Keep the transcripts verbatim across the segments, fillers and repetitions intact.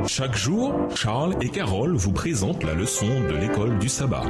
Chaque jour, Charles et Carole vous présentent la leçon de l'école du sabbat.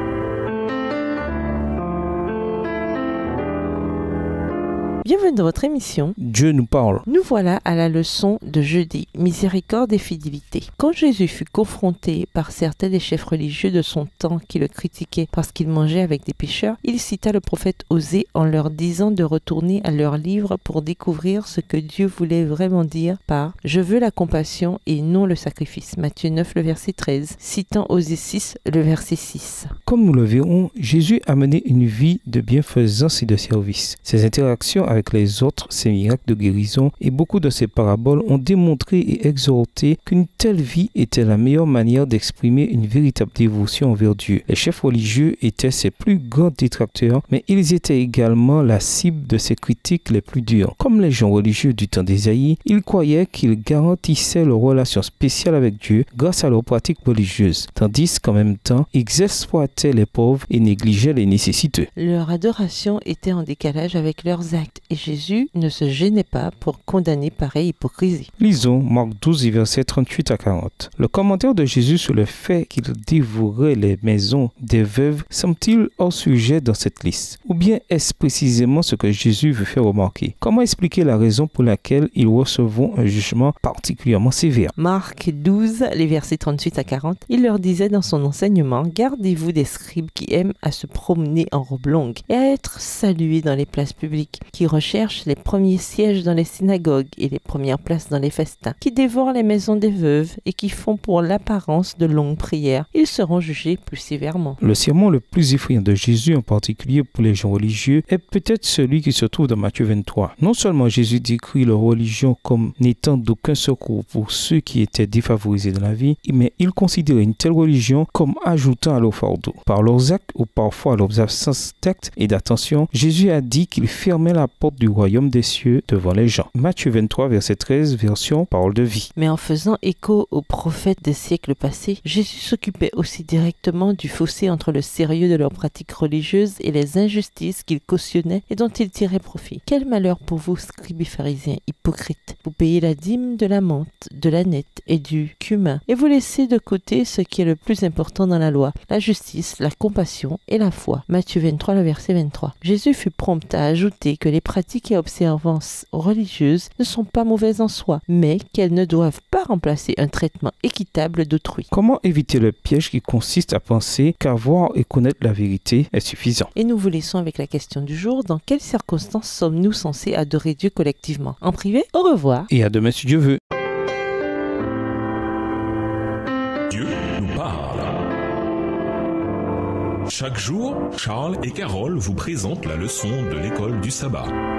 Bienvenue dans votre émission Dieu nous parle. Nous voilà à la leçon de jeudi, miséricorde et fidélité. Quand Jésus fut confronté par certains des chefs religieux de son temps qui le critiquaient parce qu'il mangeait avec des pécheurs, il cita le prophète Osée en leur disant de retourner à leur livre pour découvrir ce que Dieu voulait vraiment dire par « Je veux la compassion et non le sacrifice ». Matthieu neuf, le verset treize, citant Osée six, le verset six. Comme nous le verrons, Jésus a mené une vie de bienfaisance et de service. Ses interactions avec les autres, ses miracles de guérison et beaucoup de ses paraboles ont démontré et exhorté qu'une telle vie était la meilleure manière d'exprimer une véritable dévotion envers Dieu. Les chefs religieux étaient ses plus grands détracteurs, mais ils étaient également la cible de ses critiques les plus dures. Comme les gens religieux du temps d'Ésaïe, ils croyaient qu'ils garantissaient leur relation spéciale avec Dieu grâce à leurs pratiques religieuses, tandis qu'en même temps, ils exploitaient les pauvres et négligeaient les nécessiteux. Leur adoration était en décalage avec leurs actes. Et Jésus ne se gênait pas pour condamner pareille hypocrisie. Lisons Marc douze, versets trente-huit à quarante. Le commentaire de Jésus sur le fait qu'il dévorait les maisons des veuves semble-t-il hors sujet dans cette liste? Ou bien est-ce précisément ce que Jésus veut faire remarquer? Comment expliquer la raison pour laquelle ils recevront un jugement particulièrement sévère? Marc douze, les versets trente-huit à quarante, il leur disait dans son enseignement « Gardez-vous des scribes qui aiment à se promener en robe longue et à être salués dans les places publiques, qui recherchent les premiers sièges dans les synagogues et les premières places dans les festins, qui dévorent les maisons des veuves et qui font pour l'apparence de longues prières. Ils seront jugés plus sévèrement. » Le sermon le plus effrayant de Jésus, en particulier pour les gens religieux, est peut-être celui qui se trouve dans Matthieu vingt-trois. Non seulement Jésus décrit leur religion comme n'étant d'aucun secours pour ceux qui étaient défavorisés dans la vie, mais il considérait une telle religion comme ajoutant à leur fardeau. Par leurs actes ou parfois leurs absences d'actes et d'attention, Jésus a dit qu'il fermait la porte du royaume des cieux devant les gens. Matthieu vingt-trois, verset treize, version parole de vie. Mais en faisant écho aux prophètes des siècles passés, Jésus s'occupait aussi directement du fossé entre le sérieux de leurs pratiques religieuses et les injustices qu'ils cautionnaient et dont ils tiraient profit. Quel malheur pour vous, scribes et pharisiens hypocrites! Vous payez la dîme de la menthe, de l'ânette et du cumin, et vous laissez de côté ce qui est le plus important dans la loi, la justice, la compassion et la foi. Matthieu vingt-trois, le verset vingt-trois. Jésus fut prompt à ajouter que les pratiques et observances religieuses ne sont pas mauvaises en soi, mais qu'elles ne doivent pas remplacer un traitement équitable d'autrui. Comment éviter le piège qui consiste à penser qu'avoir et connaître la vérité est suffisant? Et nous vous laissons avec la question du jour. Dans quelles circonstances sommes-nous censés adorer Dieu collectivement? En privé? Au revoir. Et à demain si Dieu veut. Dieu nous parle. Chaque jour, Charles et Carole vous présentent la leçon de l'école du sabbat.